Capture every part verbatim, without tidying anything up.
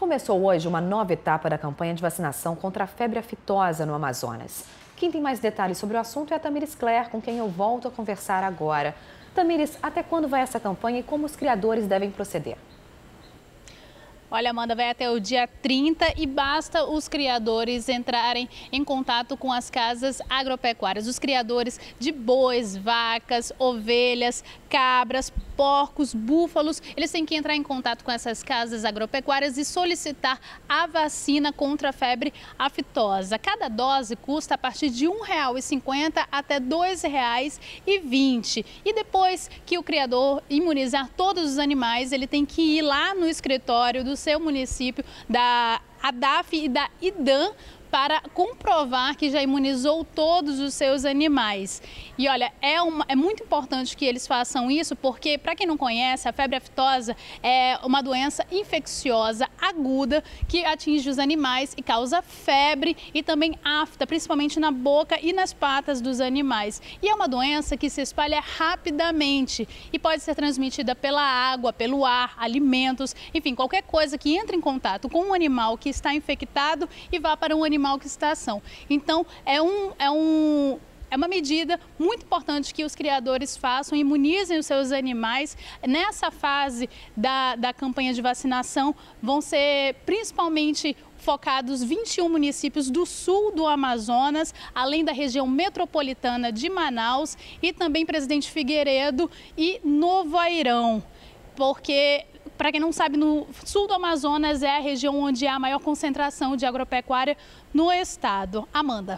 Começou hoje uma nova etapa da campanha de vacinação contra a febre aftosa no Amazonas. Quem tem mais detalhes sobre o assunto é a Tamires Claire, com quem eu volto a conversar agora. Tamires, até quando vai essa campanha e como os criadores devem proceder? Olha, Amanda, vai até o dia trinta e basta os criadores entrarem em contato com as casas agropecuárias. Os criadores de bois, vacas, ovelhas, cabras, porcos, búfalos, eles têm que entrar em contato com essas casas agropecuárias e solicitar a vacina contra a febre aftosa. Cada dose custa a partir de um real e cinquenta centavos até dois reais e vinte centavos. E depois que o criador imunizar todos os animais, ele tem que ir lá no escritório do seu município, da ADAF e da IDAM, para comprovar que já imunizou todos os seus animais. E olha, é, uma, é muito importante que eles façam isso, porque, para quem não conhece, a febre aftosa é uma doença infecciosa aguda que atinge os animais e causa febre e também afta, principalmente na boca e nas patas dos animais. E é uma doença que se espalha rapidamente e pode ser transmitida pela água, pelo ar, alimentos, enfim, qualquer coisa que entre em contato com um animal que está infectado e vá para um animal que está ação. Então, é, um, é, um, é uma medida muito importante que os criadores façam, imunizem os seus animais. Nessa fase da, da campanha de vacinação, vão ser principalmente focados vinte e um municípios do sul do Amazonas, além da região metropolitana de Manaus e também Presidente Figueiredo e Novo Airão, porque, para quem não sabe, no sul do Amazonas é a região onde há a maior concentração de agropecuária no estado. Amanda.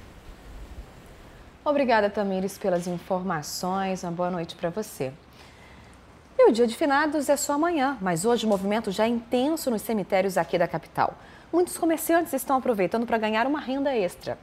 Obrigada, Tamires, pelas informações. Uma boa noite para você. E o dia de finados é só amanhã, mas hoje o movimento já é intenso nos cemitérios aqui da capital. Muitos comerciantes estão aproveitando para ganhar uma renda extra.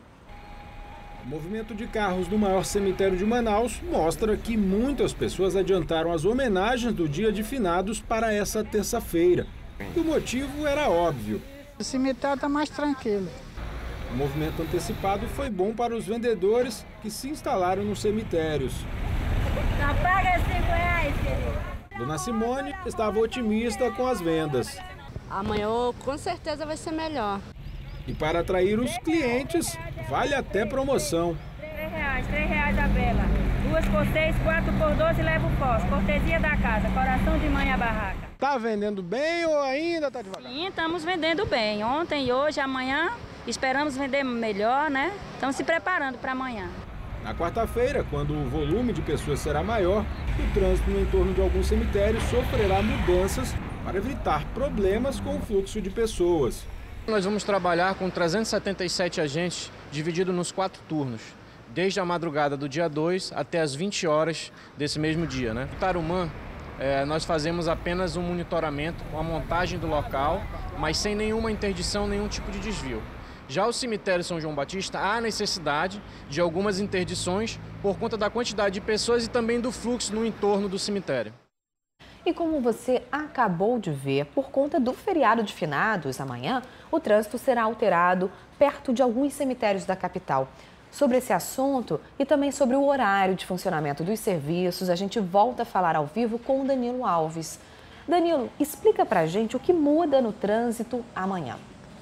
O movimento de carros no maior cemitério de Manaus mostra que muitas pessoas adiantaram as homenagens do dia de finados para essa terça-feira. E o motivo era óbvio. O cemitério está mais tranquilo. O movimento antecipado foi bom para os vendedores que se instalaram nos cemitérios. Só paga cinco reais, querido. Dona Simone estava otimista com as vendas. Amanhã com certeza vai ser melhor. E para atrair os clientes, vale até promoção. Três reais, três reais a vela. Duas por seis, quatro por doze, leva o pós. Cortesia da casa, coração de mãe a barraca. Tá vendendo bem ou ainda tá devagar? Sim, estamos vendendo bem. Ontem, hoje, amanhã, esperamos vender melhor, né? Estamos se preparando para amanhã. Na quarta-feira, quando o volume de pessoas será maior, o trânsito no entorno de alguns cemitérios sofrerá mudanças para evitar problemas com o fluxo de pessoas. Nós vamos trabalhar com trezentos e setenta e sete agentes divididos nos quatro turnos, desde a madrugada do dia dois até as vinte horas desse mesmo dia, né? No Tarumã, é, nós fazemos apenas um monitoramento com a montagem do local, mas sem nenhuma interdição, nenhum tipo de desvio. Já o cemitério São João Batista, há necessidade de algumas interdições por conta da quantidade de pessoas e também do fluxo no entorno do cemitério. E como você acabou de ver, por conta do feriado de finados amanhã, o trânsito será alterado perto de alguns cemitérios da capital. Sobre esse assunto e também sobre o horário de funcionamento dos serviços, a gente volta a falar ao vivo com o Danilo Alves. Danilo, explica pra gente o que muda no trânsito amanhã.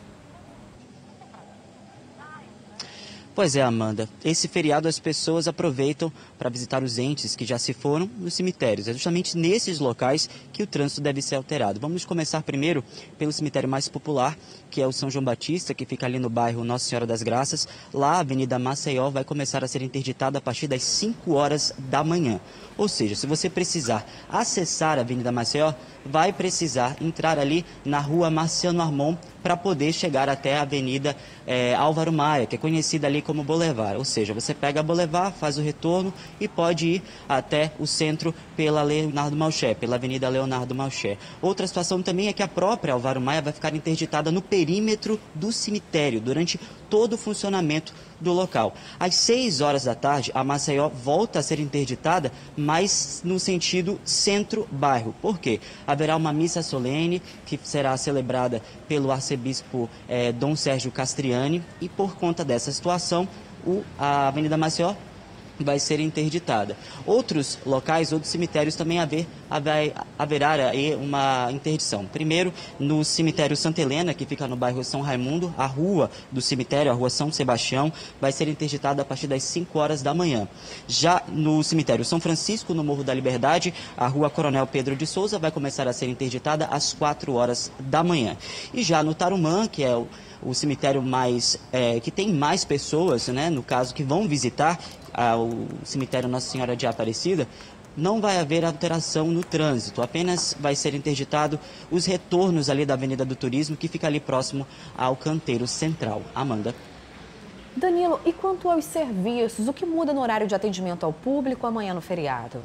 Pois é, Amanda. Esse feriado as pessoas aproveitam para visitar os entes que já se foram nos cemitérios. É justamente nesses locais que o trânsito deve ser alterado. Vamos começar primeiro pelo cemitério mais popular, que é o São João Batista, que fica ali no bairro Nossa Senhora das Graças. Lá a Avenida Maceió vai começar a ser interditada a partir das cinco horas da manhã. Ou seja, se você precisar acessar a Avenida Maceió, vai precisar entrar ali na rua Marciano Armon para poder chegar até a Avenida é, Álvaro Maia, que é conhecida ali como Boulevard. Ou seja, você pega a Boulevard, faz o retorno e pode ir até o centro pela Leonardo Malcher, pela Avenida Leonardo Malcher. Outra situação também é que a própria Álvaro Maia vai ficar interditada no perímetro do cemitério durante todo o funcionamento do local. Às seis horas da tarde, a Maceió volta a ser interditada, mas no sentido centro-bairro. Por quê? Haverá uma missa solene que será celebrada pelo arcebispo eh, Dom Sérgio Castriani e por conta dessa situação, o, a Avenida Maceió vai ser interditada. Outros locais, outros cemitérios também haver, haver, haverá aí uma interdição. Primeiro, no cemitério Santa Helena, que fica no bairro São Raimundo, a rua do cemitério, a rua São Sebastião, vai ser interditada a partir das cinco horas da manhã. Já no cemitério São Francisco, no Morro da Liberdade, a rua Coronel Pedro de Souza vai começar a ser interditada às quatro horas da manhã. E já no Tarumã, que é o, o cemitério mais, é, que tem mais pessoas, né, no caso, que vão visitar o cemitério Nossa Senhora de Aparecida, não vai haver alteração no trânsito, apenas vai ser interditado os retornos ali da Avenida do Turismo, que fica ali próximo ao canteiro central. Amanda. Danilo, e quanto aos serviços, o que muda no horário de atendimento ao público amanhã no feriado?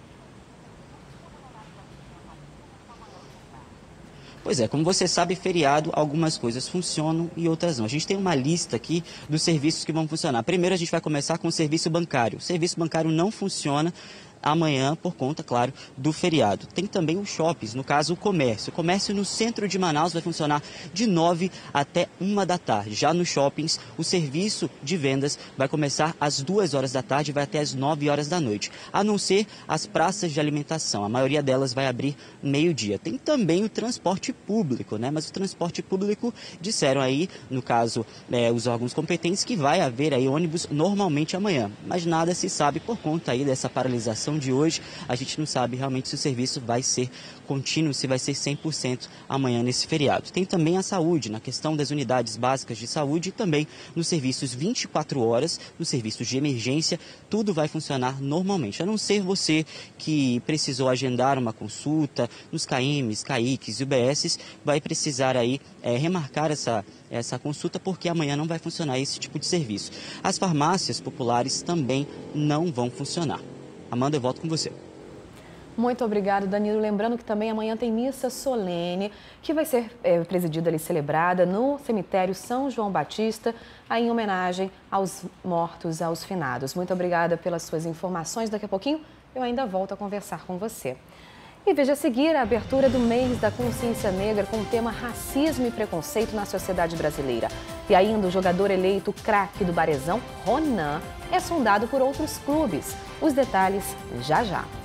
Pois é, como você sabe, feriado, algumas coisas funcionam e outras não. A gente tem uma lista aqui dos serviços que vão funcionar. Primeiro, a gente vai começar com o serviço bancário. O serviço bancário não funciona amanhã por conta, claro, do feriado. Tem também os shoppings, no caso o comércio. O comércio no centro de Manaus vai funcionar de nove até uma da tarde. Já nos shoppings, o serviço de vendas vai começar às duas horas da tarde e vai até às nove horas da noite. A não ser as praças de alimentação. A maioria delas vai abrir meio-dia. Tem também o transporte público, né? Mas o transporte público, disseram aí, no caso, é, os órgãos competentes, que vai haver aí ônibus normalmente amanhã. Mas nada se sabe por conta aí dessa paralisação de hoje. A gente não sabe realmente se o serviço vai ser contínuo, se vai ser cem por cento amanhã nesse feriado. Tem também a saúde, na questão das unidades básicas de saúde e também nos serviços vinte e quatro horas, nos serviços de emergência, tudo vai funcionar normalmente. A não ser você que precisou agendar uma consulta nos C A I Ms, C A I Cs e U B S, vai precisar aí é, remarcar essa, essa consulta, porque amanhã não vai funcionar esse tipo de serviço. As farmácias populares também não vão funcionar. Amanda, eu volto com você. Muito obrigado, Danilo. Lembrando que também amanhã tem missa solene, que vai ser é, presidida ali, celebrada no cemitério São João Batista, aí em homenagem aos mortos, aos finados. Muito obrigada pelas suas informações. Daqui a pouquinho eu ainda volto a conversar com você. E veja a seguir a abertura do mês da consciência negra com o tema racismo e preconceito na sociedade brasileira. E ainda o jogador eleito craque do Barezão, Ronan, é sondado por outros clubes. Os detalhes já já.